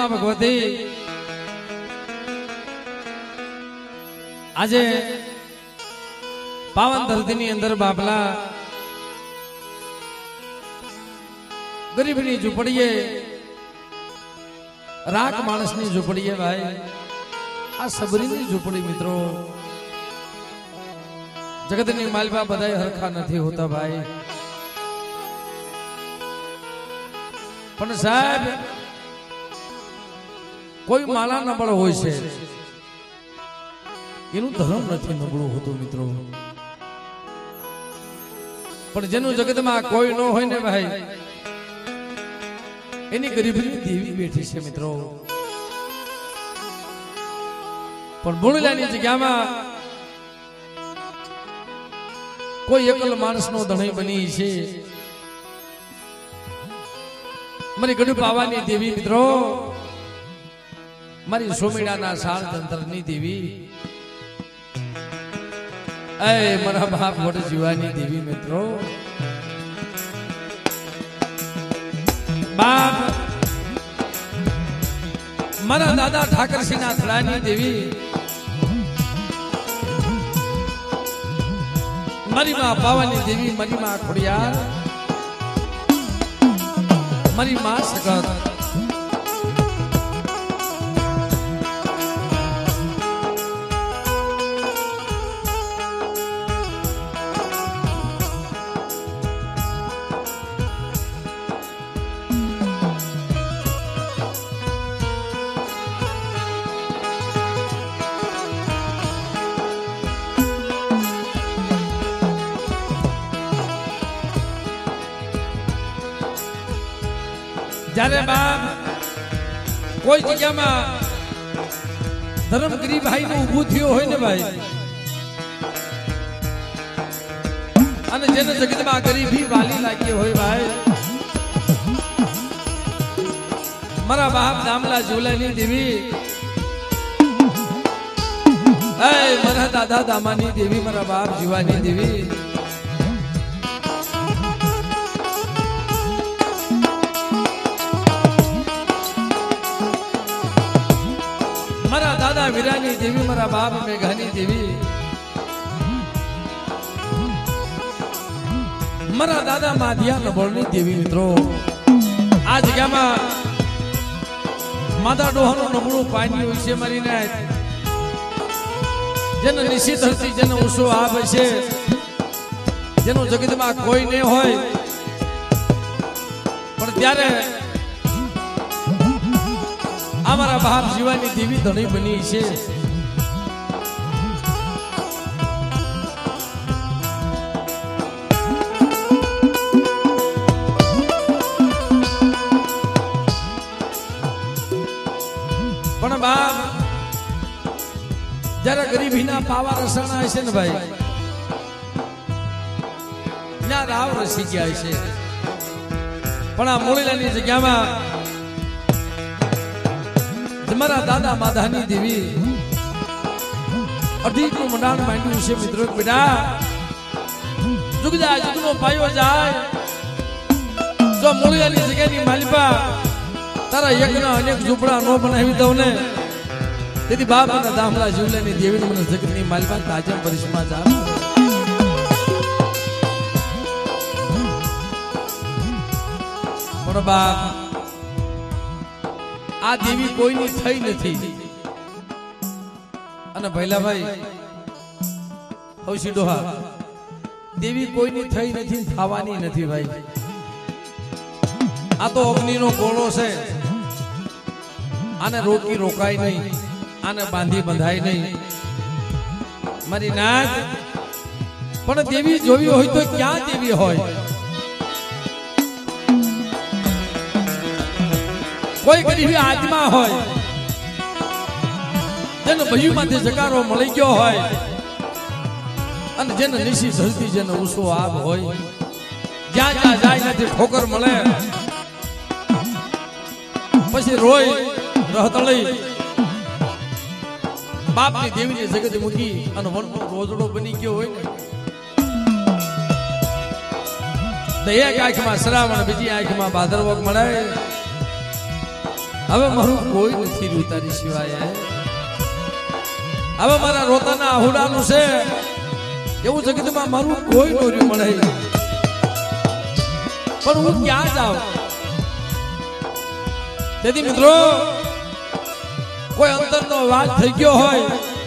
માં ભગવતી આજે પાવન ધરતીની અંદર બાપલા ગરીબની ઝૂંપડીએ રાખ માણસની ઝૂંપડીએ ભાઈ આ સબરીની ઝૂંપડી મિત્રો જગતની માલપા બધાય હરખા નથી હોતા ભાઈ પણ સાહેબ કોઈ માલા નબળ હોય છે એનું ધર્મ નથી નબળું હોતું મિત્રો પણ જેનું જગતમાં કોઈ ન હોય ને ભાઈ એની ગરીબની દેવી બેઠી છે મિત્રો પણ બોલેલાની જગ્યામાં કોઈ એકલ માણસનો ધણી બની છે મારી ગઢ પાવાની દેવી મિત્રો મારી સોમીડાના સાળ તંત્રની દેવી એ મારા બાપ વડ જીવાની દેવી મિત્રો બાપ મારા દાદા ઠાકરસિંહના થડાની દેવી મારી માં પાવાની દેવી મારી માં ખોડિયાર મારી માં સગત જ્યારે બાપ કોઈ જગ્યામાં ધર્મગીરી ભાઈ નું ઊભું થયું હોય ને ભાઈ અને જેને જગતમાં ગરીબી વાલી લાગી હોય ભાઈ મારા બાપ દામલા ઝુલાની દેવી મારા દાદા દામાની દેવી મારા બાપ જીવાની દેવી મારા દાદા વીરાની દેવી મારા બાપ મેઘાની દેવી મારા દાદા માધિયા નબળની દેવી મિત્રો આ જગ્યામાં માતા ડોહાનું નબળું પાણી હોય છે મારી નાથ જેનો નિશ્ચિત હસ્તી જેનો ઉસો આપ છે જેનો જગતમાં કોઈ નહીં હોય પણ ત્યારે અમારા બાપ જીવાની દેવી ધણી બની છે પણ બાપ જયારે ગરીબીના પાવા રસણા હશે ને ભાઈ ત્યાં રાવ રસી ગયા છે પણ આ મોળીલાની જગ્યામાં મારા દાદા માધાની દેવી અઢીકનું મંડાણ માંડ્યું છે મિત્રો બેટા જુગ જાય જુગનો પાયો જાય જો મોળિયાની જગ્યાની માલિપા તારા યજ્ઞ અનેક ઝૂંપડા નો બનાવી દઉં ને તેથી બાપ અને દામલા જીવલાની દેવીની મને જગતની માલિપા તાજમ પરિશ્રમમાં જા પણ બાપ આ દેવી કોઈની થઈ નથી અને ભૈલાભાઈ હવસી ડોહા દેવી કોઈની થઈ નથી થવાની નથી ભાઈ આ તો અગ્નિનો ગોળો છે આને રોકી રોકાય નહીં આને બાંધી બંધાય નહીં મારી નાથ પણ દેવી જોવી હોય તો ક્યાં દેવી હોય કોઈ ગરીબી આત્મા હોય જેને ભયુમાંથી જકારો મળી ગયો હોય અને જેને નિશી ધરતી જેને ઉસો આબ હોય જ્યાં જ્યાં જાય નથી ઠોકર મળે પછી રોય રહતળી બાપની દેવીની જગત મૂકી અને વનનો રોજડો બની ગયો હોય ને એક આંખમાં શ્રાવણ બીજી આંખમાં ભાદરવો મળે હવે મારું કોઈ નથી રહ્યું તારી સિવાય. હવે મારા રોતાના આહુડાનું છે એવું જગતમાં મારું કોઈ નો રહ્યું મળે. પણ હું ક્યાં જાઉં? તેથી મિત્રો કોઈ અંતરનો વાત થઈ ગયો હોય,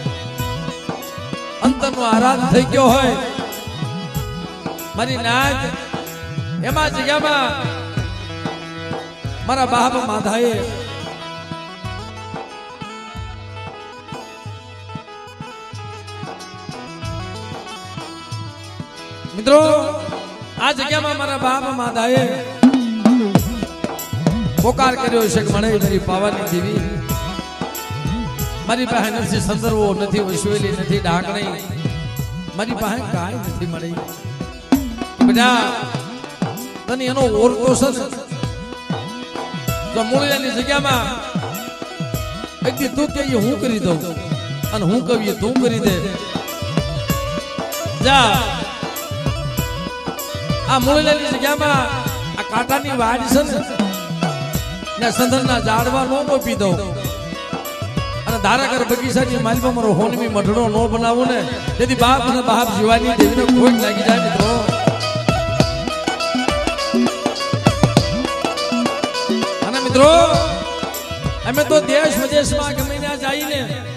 અંતરનો આરાધ થઈ ગયો હોય મારી નાચ એમાં જગ્યામાં મારા બાપ માધાએ મિત્રો આ જગ્યામાં મારા બાપ માધાએ પોકાર કર્યો છે કે મને મારી પાવાની દેવી મારી પાસે નથી સંદર્ભો નથી વસવેલી નથી ઢાંકણી મારી પાસે કાંઈ નથી મળી. બેટા તને એનો ઓરતો છે તો મૂળિયાની જગ્યામાં એક તું કે હું કરી દઉં અને હું કહીએ તું કરી દે. જા આ મૂળિયાની જગ્યામાં આ કાંટાની વાડ છે ને સંદરના ઝાડવા નો મોપી દઉં અને ધારાકર બગીચાની માલમાં મારો હોનમી મઢડો નો બનાવું ને તેથી બાપ અને બાપ જીવાની દેવીને ખોટ લાગી જાય. મિત્રો અને મિત્રો અમે તો દેશ વિદેશમાં ગમે ત્યાં જઈને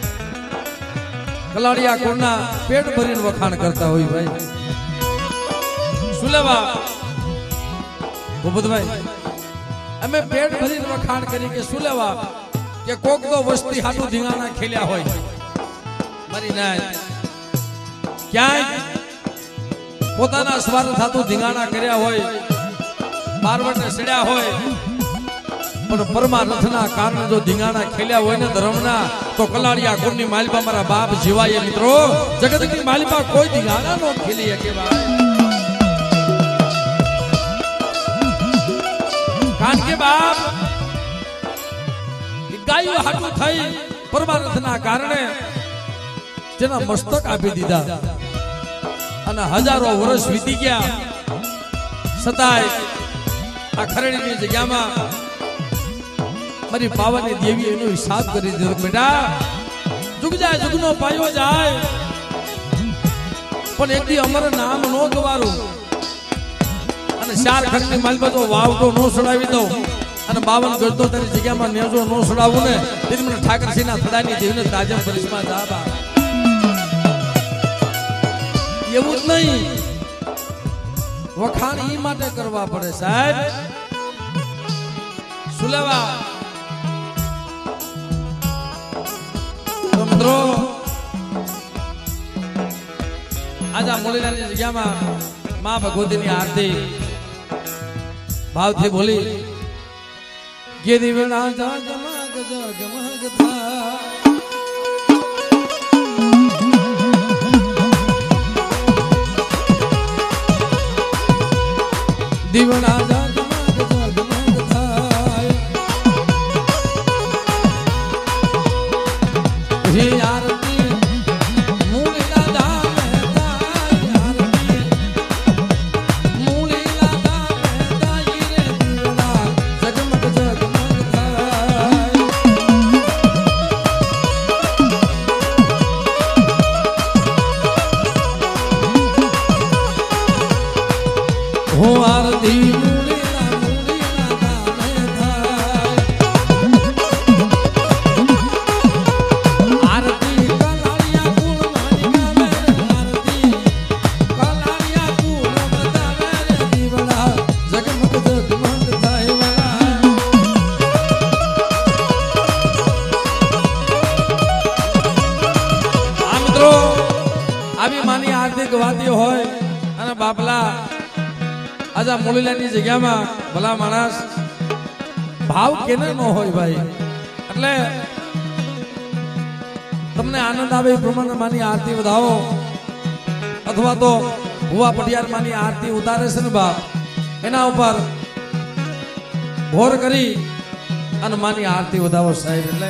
કલાડિયા કોણના પેટ ભરીને વખાણ કરતા હોય ભાઈ. શું લેવા ભૂપતભાઈ અમે પેટ ભરીને વખાણ કરી કે શું લેવા કે કોક તો વસ્તી હાટું ધીંગાણા ખેલ્યા હોય મારી નાય ક્યાંય પોતાના સ્વાર્થ હાટું ધીંગાણા કર્યા હોય બારવટને સડ્યા હોય પણ પરમાર્થના કારણે જો ધીંગાણા ખેલ્યા હોય ને ધર્મના તો કલાડિયા કુળની માલિપા મારા બાપ જીવાય. મિત્રો જગતની માલિપા કોઈ ધીંગાણા નો ખેલી શકે કારણ કે બાપ ગાયું હાટું થઈ પરમાર્થના કારણે જેના મસ્તક આપી દીધા અને હજારો વર્ષ વીતી ગયા છતાંય આ ખરડીની જગ્યામાં મારી પાવાની દેવી એનો હિસાબ કરી દીધો. બેટા જુગ જાય જુગનો પાયો જાય પણ એક દી અમર નામ નો ગવારું અને ચાર ખંડની માલમાં તો વાવટો નો સડાવી દઉં અને 52 ગજતો તારી જગ્યામાં નેજો નો સડાવું ને તેથી મને ઠાકરસિંહના થડાની દેવને તાજમ પરિસમાં જાબા એવું જ નહીં વખાણ ઈ માટે કરવા પડે સાહેબ. સુલેવા મિત્રો આજા મોલીલાની જગ્યામાં માં ભગવતીની આરતી ભાવથી બોલી કે દીવડા જગમગ જગમગ થા દીવડા જગમગ જગમગ થાય હે આરતી મૂળીલા ધામે થાય આરતી મૂળીલા ધામે થાય રે દીવડા જગમગ જગમગ થાય હો આરતી મૂળીલા મૂળીલા ધામે થાય આરતી કલાળિયા કુળ માની ગાવે આરતી કલાળિયા કુળ બતાવે રે દીવડા જગમગ જગમગ થાય આ મિત્રો આવી માની આરતી ગવાતી હોય અને બાપલા આજા મૂળીલાની જગ્યામાં ભલા માણસ ભાવ કેને ન હોય ભાઈ. એટલે તમને આનંદ આવે એ પ્રમાણે માની આરતી વધાવો અથવા તો ભુવા પટિયાર માની આરતી ઉતારે છે ને બાપ એના ઉપર ભોર કરી અને માની આરતી વધાવો સાહેબ. એટલે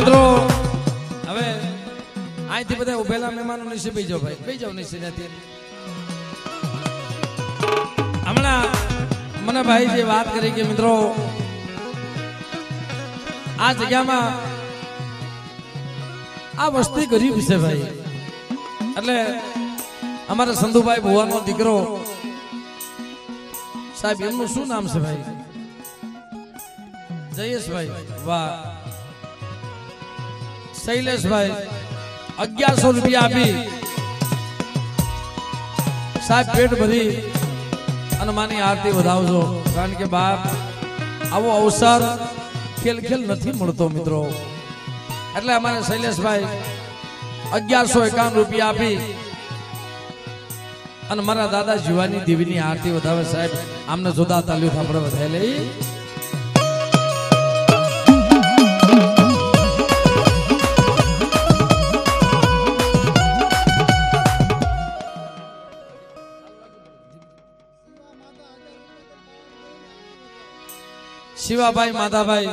મિત્રો હવે અહીંથી બધા ઉભેલા મહેમાનો નીચે બેસી જાઓ ભાઈ, બેસી જાઓ નીચે ત્યાંથી. હમણાં મને ભાઈ જે વાત કરી કે મિત્રો આ જગ્યામાં આ વસ્તી ગરીબ છે ભાઈ, એટલે અમારા સંધુભાઈ ભુવાનો દીકરો સાહેબ એમનું શું નામ છે ભાઈ? જયેશભાઈ. વાહ. શૈલેષભાઈ 1100 રૂપિયા આપી સાહેબ પેટ ભરી અને માની આરતી વધાવજો, કારણ કે બાપ આવો અવસર ખેલ નથી મળતો મિત્રો. એટલે અમારે શૈલેષભાઈ 1151 રૂપિયા આપી અને મારા દાદા જીવાની દેવીની આરતી વધાવે સાહેબ. આમને જોતા તાલીઓ આપણે વધારે લઈ. શિવાભાઈ માધાભાઈ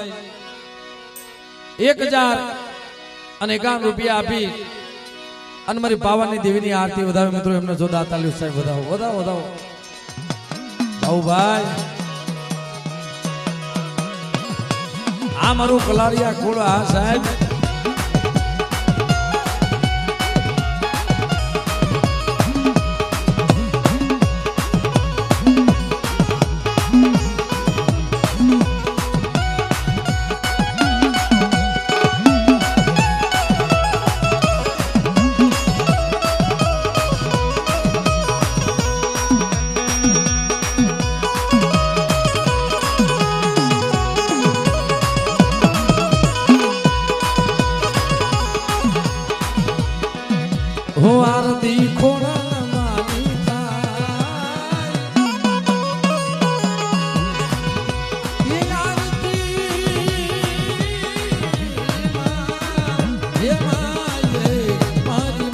1051 રૂપિયા આપી અને મારી પાવાની દેવીની આરતી વધાવે મિત્રો. એમને જો દાતાલ્યુ સાહેબ વધાવો વધાવો વધાવો ભાઈ. આ મારું કલારિયા કુળ. હા સાહેબ हो आरती खोड़ा मानी ये आरती ये मारी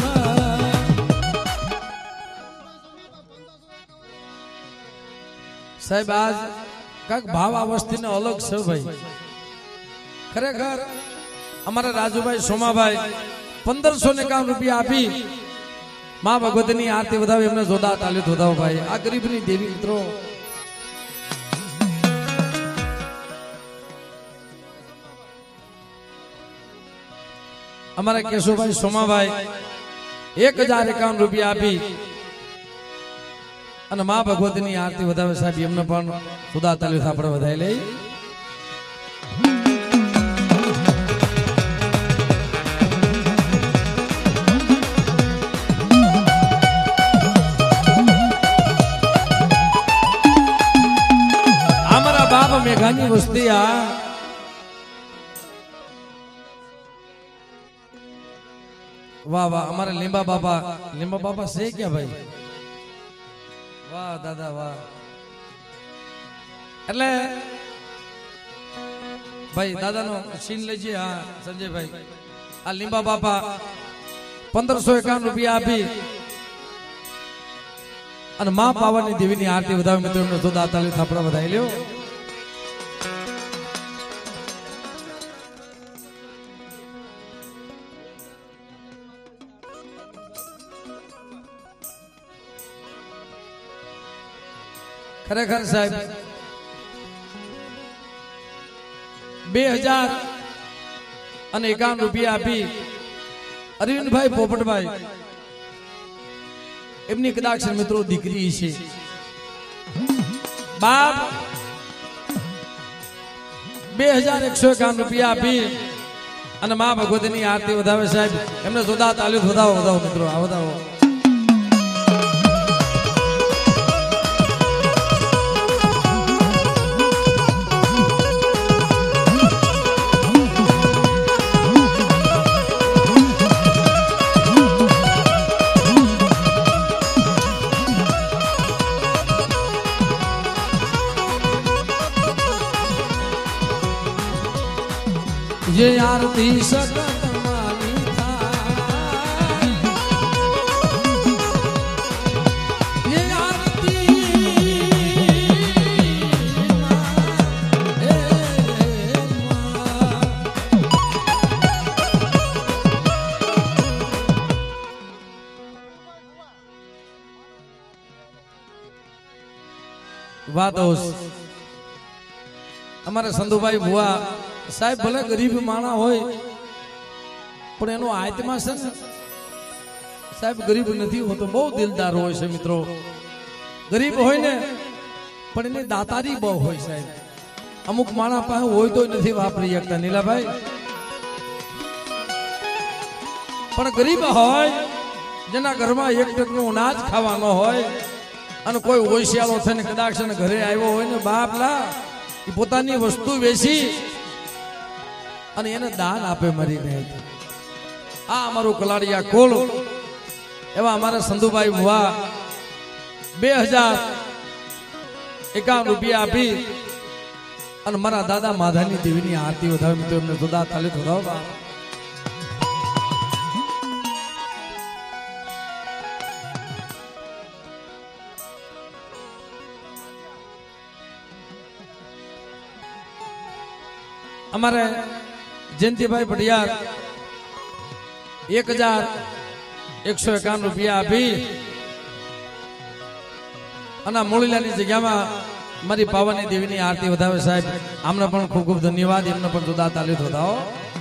साहेब आज काक भाव आ वस्ती ने अलग छे भाई. खरेखर हमारा राजूभाई सोमाभाई 1551 રૂપિયા આપી માં ભગવતીની આરતી વધાવે. એમને જોરદાર તાલીઓ વધાવો ભાઈ. આ ગરીબની દેવી મિત્રો. અમારા કેશુભાઈ સોમાભાઈ 1051 રૂપિયા આપી અને માં ભગવતીની આરતી વધાવે સાહેબ. એમને પણ જોરદાર તાલીઓ આપણે વધાવી લઈ. बाप मेघानी वस्ती आ वाह वाह. हमारे लिंबा बाबा से क्या भाई? वाह दादा वाह. એટલે ભાઈ દાદાનો સીન લેજે. હા સંજયભાઈ આ લીંબા બાપા 1551 રૂપિયા આપી અને માં પાવાની દેવીની આરતી વધાવે મિત્રો. એમને તો દાતાલી થાપડા વધાવી લ્યો. ખરેખર સાહેબ 2051 રૂપિયા આપી અરવિંદભાઈ પોપટભાઈ એમની કદાચ મિત્રો દીકરી છે. બાપ 2151 રૂપિયા આપી અને માં ભગવતીની આરતી વધાવે સાહેબ. એમને જોરદાર તાલીઓ વધાવો વધાવો મિત્રો. આ વધાવો. ये आरती सकत मानी था ये आरती વાત હોશ અમારે સંધુભાઈ ભુવા સાહેબ ભલે ગરીબ માણા હોય પણ એનો આત્મા છે ને સાહેબ ગરીબ નથી હોતો, બહુ દિલદાર હોય છે મિત્રો. ગરીબ હોય ને પણ એની દાતારી બહુ હોય સાહેબ. અમુક માણા પાસે હોય તો નથી વાપરી શકતા નીલાભાઈ, પણ ગરીબ હોય જેના ઘરમાં એક ટકનું અનાજ ખાવા ન હોય અને કોઈ હોશિયાળો થઈને કદાચ ઘરે આવ્યો હોય ને બાપલા એ પોતાની વસ્તુ વેચી અને એને દાન આપે મરીને. આ અમારું કલાડિયા કોળ એવા અમારા સંધુભાઈ ભુવા 2051 રૂપિયા આપી અને મારા દાદા માધાની દેવીની આરતી વધાવે મિત્રો. એમને જુદા તાલી વધાવો. અમારે જયંતિભાઈ પટિયાર 1151 રૂપિયા આપી અને મૂળીલાની જગ્યામાં મારી પાવાની દેવીની આરતી વધાવે સાહેબ. આમને પણ ખૂબ ખૂબ ધન્યવાદ. એમને પણ જુદા તાલી વધાવો.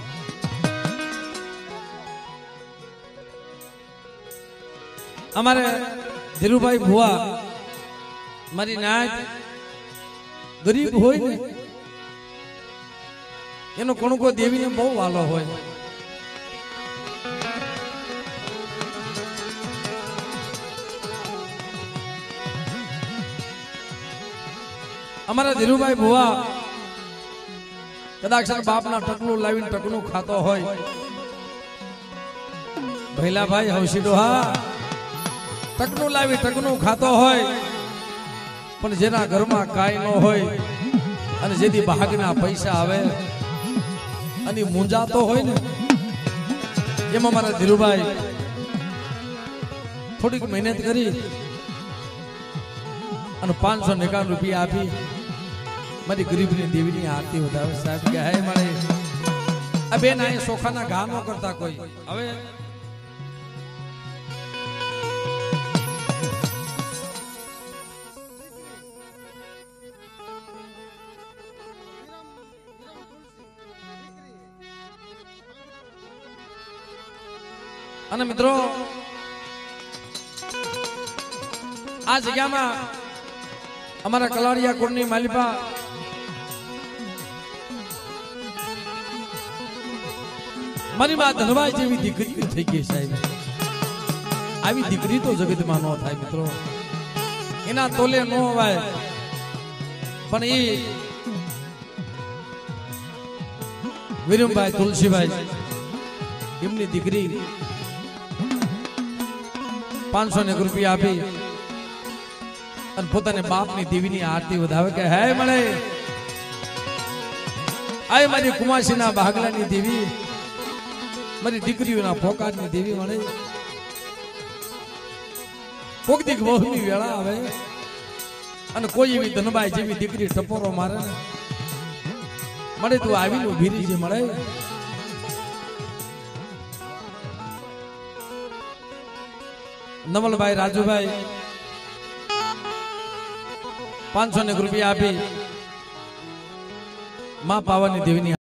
અમારે ધીરુભાઈ ભુવા મારી નાત ગરીબ હોય ને એનો કણુકો દેવીને બહુ વાલો હોય. અમારા ધીરુભાઈ ભુવા કદાચ બાપના ટકલું લાવીને ટકનું ખાતો હોય. ભૈલાભાઈ હવસી ડોહા ટકનું લાવી ટકનું ખાતો હોય પણ જેના ઘરમાં કાંઈ ન હોય અને જેથી ભાગના પૈસા આવે અને મૂંઝાતો હોય ને એમાં મારા ધીરુભાઈ થોડીક મહેનત કરી અને 551 રૂપિયા આપી મારી ગરીબની દેવીની આરતી વધાવે સાહેબ. કે હે મારે આ બેન આ સોખાના ઘા ન કરતા કોઈ. હવે અને મિત્રો આ જગ્યામાં અમારા કલાડિયા કોળની માલિપા મારી માં ધનવાઈ જેવી દીકરી થઈ ગઈ સાહેબ. આવી દીકરી તો જગતમાં ન થાય મિત્રો, એના તોલે ન હોય. પણ એ વિરમભાઈ તુલસીભાઈ એમની દીકરી 501 રૂપિયા આપી અને પોતાને બાપની દેવીની આરતી વધાવે. કે હે મળે આ મારી કુમાસીના ભાગલાની દેવી, મારી દીકરીઓના ફોકારની દેવી મળે. કોક દીક બહુની વેળા આવે અને કોઈ એવી ધનબાઈ જેવી દીકરી ટપોરો મારે ને મળે તું આવીને ઉભી રહી છે મળે. નવલભાઈ રાજુભાઈ 501 રૂપિયા આપી માં પાવાની દેવીની